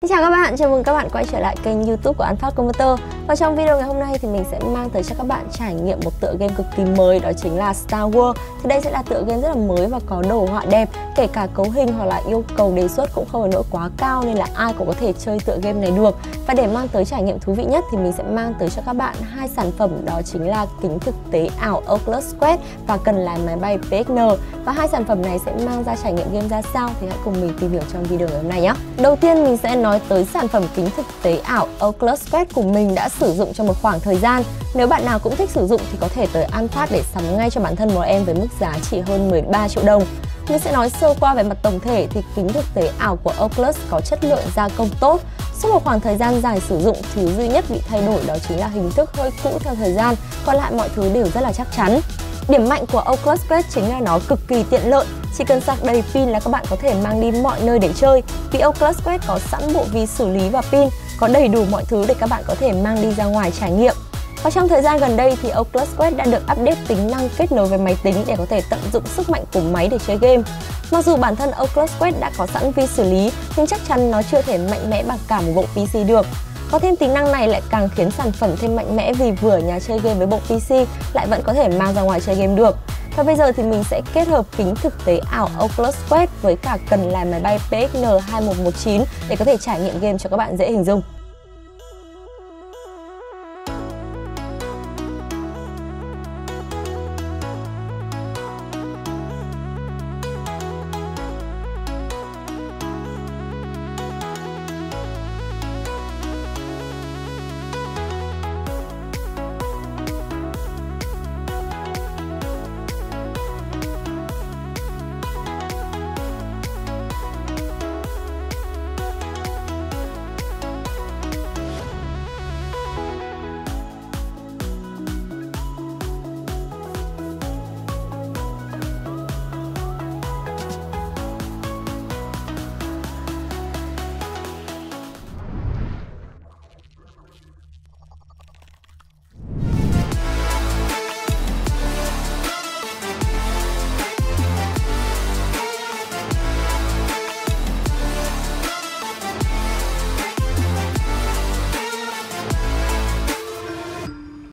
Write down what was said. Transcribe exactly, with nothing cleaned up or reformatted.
Xin chào các bạn, chào mừng các bạn quay trở lại kênh YouTube của Unfast Converter. Và trong video ngày hôm nay thì mình sẽ mang tới cho các bạn trải nghiệm một tựa game cực kỳ mới, đó chính là Star World. Thì đây sẽ là tựa game rất là mới và có đồ họa đẹp, kể cả cấu hình hoặc là yêu cầu đề xuất cũng không phải nỗi quá cao nên là ai cũng có thể chơi tựa game này được. Và để mang tới trải nghiệm thú vị nhất thì mình sẽ mang tới cho các bạn hai sản phẩm, đó chính là kính thực tế ảo Oculus Quest và cần lái máy bay pê ích en. Và hai sản phẩm này sẽ mang ra trải nghiệm game ra sao thì hãy cùng mình tìm hiểu trong video ngày hôm nay nhé. Đầu tiên mình sẽ nói tới sản phẩm kính thực tế ảo Oculus Quest của mình đã sử dụng trong một khoảng thời gian. Nếu bạn nào cũng thích sử dụng thì có thể tới Unfast để sắm ngay cho bản thân một em với mức giá chỉ hơn mười ba triệu đồng. Mình sẽ nói sơ qua về mặt tổng thể thì kính thực tế ảo của Oculus có chất lượng gia công tốt. Sau một khoảng thời gian dài sử dụng, thứ duy nhất bị thay đổi đó chính là hình thức hơi cũ theo thời gian, còn lại mọi thứ đều rất là chắc chắn. Điểm mạnh của Oculus Quest chính là nó cực kỳ tiện lợi. Chỉ cần sạc đầy pin là các bạn có thể mang đi mọi nơi để chơi. Vì Oculus Quest có sẵn bộ vi xử lý và pin, có đầy đủ mọi thứ để các bạn có thể mang đi ra ngoài trải nghiệm. Và trong thời gian gần đây thì Oculus Quest đã được update tính năng kết nối với máy tính để có thể tận dụng sức mạnh của máy để chơi game. Mặc dù bản thân Oculus Quest đã có sẵn vi xử lý, nhưng chắc chắn nó chưa thể mạnh mẽ bằng cả một bộ pê xê được. Có thêm tính năng này lại càng khiến sản phẩm thêm mạnh mẽ vì vừa ở nhà chơi game với bộ pê xê lại vẫn có thể mang ra ngoài chơi game được. Và bây giờ thì mình sẽ kết hợp kính thực tế ảo Oculus Quest với cả cần lái máy bay pê ích en hai một một chín để có thể trải nghiệm game cho các bạn dễ hình dung.